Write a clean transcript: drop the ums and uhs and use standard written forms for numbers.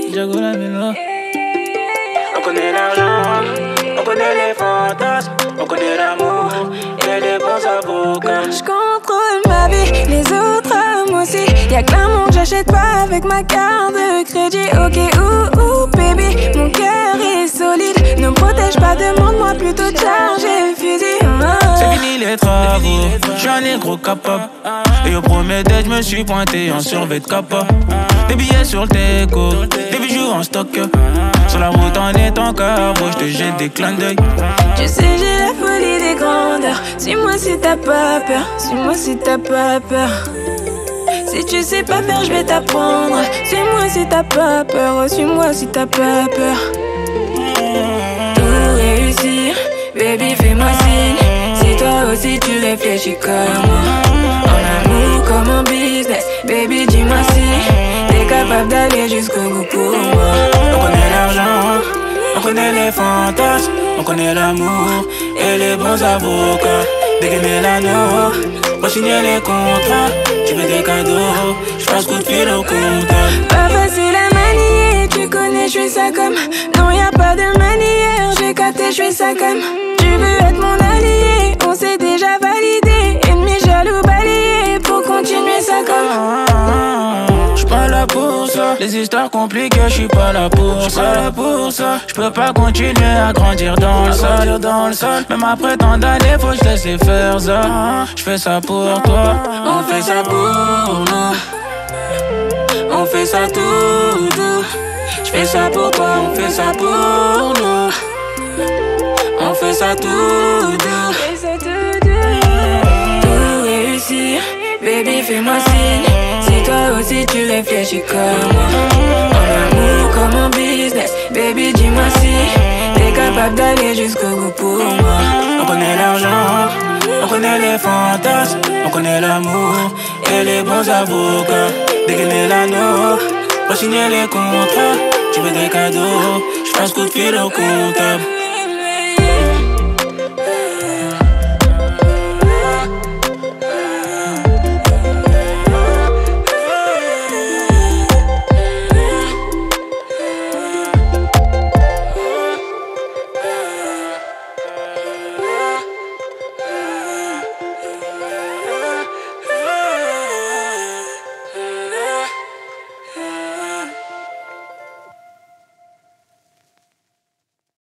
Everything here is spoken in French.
Jago la Milo. On connaît l'argent, on connaît les fantasmes, on connaît l'amour et les bons avocats. J'contrôle ma vie, les autres hommes aussi. Y'a que l'amour que j'achète pas avec ma carte de crédit. Ok, ouh, baby, mon cœur est solide. Ne me protège pas, demande-moi plutôt de charger le fusil. C'est fini les travaux, j'suis un négro capable. Et au premier date, j'me suis pointé en survêt de capa. Des billets sur le déco, des bijoux en stock. Sur la route en étant carbo, j'te jette des clins d'œil. Tu sais, j'ai la folie des grandeurs. Suis-moi si t'as pas peur, suis-moi si t'as pas peur. Si tu sais pas faire, j'vais t'apprendre. Suis-moi si t'as pas peur, suis-moi si t'as pas peur. Tout réussir, baby, fais-moi signe. Si toi aussi tu réfléchis comme moi, en amour comme en business, baby, dis-moi si t'es capable d'aller jusqu'au bout pour moi. On connaît l'argent, on connaît les fantasmes, on connaît l'amour et les bons avocats. Dégainer l'anneau, pour signer les contrats. Tu veux des cadeaux, j'passe coup de fil au comptable. Pas facile à manier, tu connais, j'fais ça comme. Non, y'a pas de manière, j'ai capté, j'fais ça comme. Tu veux être mon allié, on s'est déjà validé. Ennemi jaloux balayé, pour continuer ça comme. J'suis pas là pour ça, les histoires compliquées, j'suis pas là pour ça. J'peux pas continuer à grandir dans le sol. Même après tant d'années, faut que j'laisse faire ça. J'fais ça pour toi, On fait ça pour nous, on fait ça tout. J'fais ça pour toi, on fait ça pour nous. On fait ça tout. Tout réussir, baby, fais-moi signe. Si toi aussi tu réfléchis comme moi, en amour comme en business, baby, dis-moi si t'es capable d'aller jusqu'au bout pour moi. on connaît l'argent, on connaît les fantasmes, on connaît l'amour et les bons avocats. Dégainer l'anneau, pour signer les contrats. Tu veux des cadeaux, j'passe coup de fil au comptable.